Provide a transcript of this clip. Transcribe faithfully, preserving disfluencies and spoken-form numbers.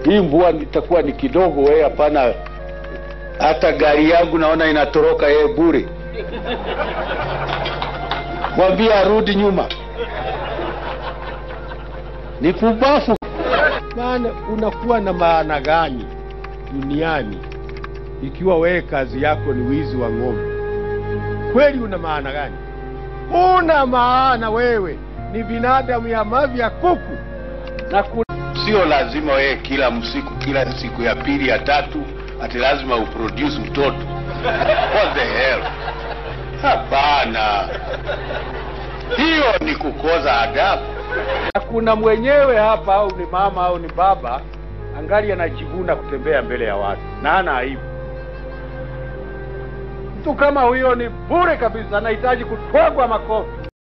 hii mvua itakuwa ni kidogo, wewe hapana, hata gari yangu naona inatoroka yeye bure. Mwambie arudi nyuma. Ni pumbafu. Maana unakuwa na maana gani duniani ikiwa wewe kazi yako ni wizi wa ng'ombe? Kweli una maana gani? Una maana wewe ni binadamu ya mavi ya kuku. Na ku... sio lazima wewe kila msiku, kila siku ya pili ya tatu ati lazima uproduce mtoto. What the hell? Hapana. Hiyo ni kukoza adabu. Kuna mwenyewe hapa, au ni mama au ni baba, angali anajivuna kutembea mbele ya watu na hana aibu. Mtu kama huyo ni bure kabisa, anahitaji kutwagwa makofi.